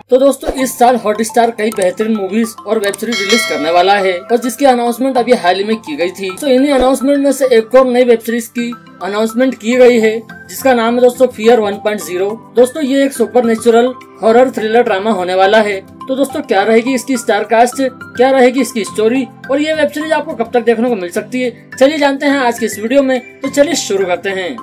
तो दोस्तों इस साल हॉटस्टार कई बेहतरीन मूवीज और वेब सीरीज रिलीज करने वाला है और जिसकी अनाउंसमेंट अभी हाल ही में की गई थी। तो इन्हीं अनाउंसमेंट में से एक और नई वेब सीरीज की अनाउंसमेंट की गई है जिसका नाम है दोस्तों फियर 1.0। दोस्तों ये एक सुपरनेचुरल हॉरर थ्रिलर ड्रामा होने वाला है। तो दोस्तों क्या रहेगी इसकी स्टार कास्ट, क्या रहेगी इसकी स्टोरी और ये वेब सीरीज आपको कब तक देखने को मिल सकती है, चलिए जानते हैं आज के इस वीडियो में। तो चलिए शुरू करते हैं।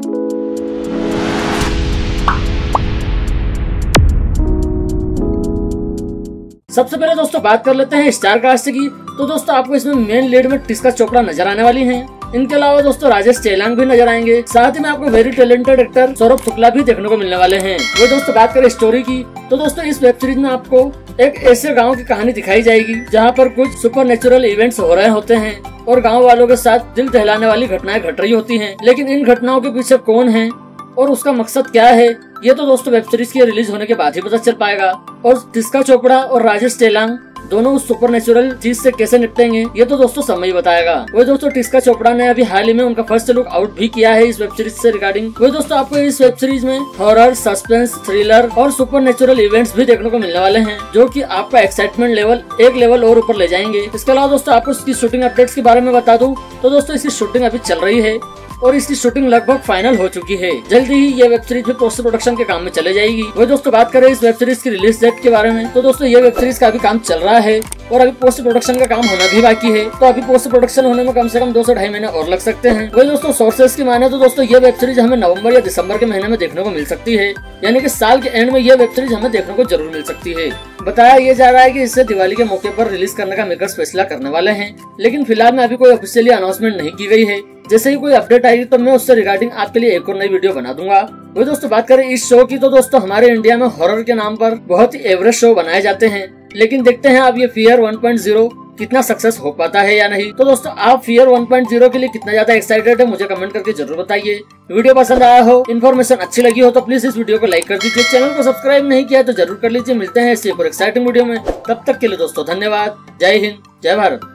सबसे पहले दोस्तों बात कर लेते हैं स्टार कास्ट की। तो दोस्तों आपको इसमें मेन लीड में टिस्का चोपड़ा नजर आने वाली हैं। इनके अलावा दोस्तों राजेश चेलांग भी नजर आएंगे। साथ ही में आपको very talented actor Saurabh Shukla भी देखने को मिलने वाले हैं। वो दोस्तों बात करें स्टोरी की तो दोस्तों इस वेब सीरीज में आपको एक ऐसे गांव की कहानी दिखाई जाएगी जहां पर कुछ सुपरनेचुरल इवेंट्स हो रहे होते हैं और गांव वालों के साथ दिल दहलाने वाली घटनाएं घट रही होती हैं। लेकिन इन घटनाओं के पीछे कौन है और उसका मकसद क्या है ये तो दोस्तों वेब सीरीज के रिलीज होने के बाद ही पता चल पाएगा। और टिस्का चोपड़ा और राजेश चेलांग दोनों उस सुपरनेचुरल चीज से कैसे निपटेंगे ये तो दोस्तों समय ही बताएगा। वही दोस्तों टिस्का चोपड़ा ने अभी हाल ही में उनका फर्स्ट लुक आउट भी किया है इस वेब सीरीज से रिगार्डिंग। वही दोस्तों आपको इस वेब सीरीज में हॉरर, सस्पेंस, थ्रिलर और सुपरनेचुरल इवेंट्स भी देखने को मिलने वाले हैं जो कि आपका एक्साइटमेंट लेवल एक लेवल और ऊपर ले जाएंगे। इसके अलावा दोस्तों आपको इसकी शूटिंग अपडेट्स के बारे में बता दूं तो दोस्तों इसकी शूटिंग अभी चल रही है और इसकी शूटिंग लगभग फाइनल हो चुकी है। जल्दी ही ये वेब सीरीज भी पोस्ट प्रोडक्शन के काम में चले जाएगी। वही दोस्तों बात करें इस वेब सीरीज की रिलीज डेट के बारे में तो दोस्तों ये वेब सीरीज का अभी काम चल रहा है और अभी पोस्ट प्रोडक्शन का काम होना भी बाकी है। तो अभी पोस्ट प्रोडक्शन होने में कम से कम 2 से 2.5 महीने और लग सकते हैं। वही दोस्तों सोर्सेज की माने तो दोस्तों ये वेब सीरीज हमें नवंबर या दिसंबर के महीने में देखने को मिल सकती है, यानी कि साल के एंड में ये वेब सीरीज हमें देखने को जरूर मिल सकती है। बताया ये जा रहा है कि इसे दिवाली के मौके पर रिलीज करने का मेकर्स फैसला करने वाले हैं, लेकिन फिलहाल में अभी कोई ऑफिशियली अनाउंसमेंट नहीं की गई है। जैसे ही कोई अपडेट आएगी तो मैं उससे रिगार्डिंग आपके लिए एक और नई वीडियो बना दूंगा। वही दोस्तों बात करें इस शो की तो दोस्तों हमारे इंडिया में हॉरर के नाम पर बहुत ही एवरेज शो बनाए जाते हैं, लेकिन देखते हैं अब ये फियर 1.0 कितना सक्सेस हो पाता है या नहीं। तो दोस्तों आप फियर 1.0 के लिए कितना ज्यादा एक्साइटेड है मुझे कमेंट करके जरूर बताइए। वीडियो पसंद आया हो, इन्फॉर्मेशन अच्छी लगी हो तो प्लीज इस वीडियो को लाइक कर दीजिए। चैनल को सब्सक्राइब नहीं किया तो जरूर कर लीजिए। मिलते हैं ऐसे एक और एक्साइटिंग वीडियो में, तब तक के लिए दोस्तों धन्यवाद। जय हिंद, जय भारत।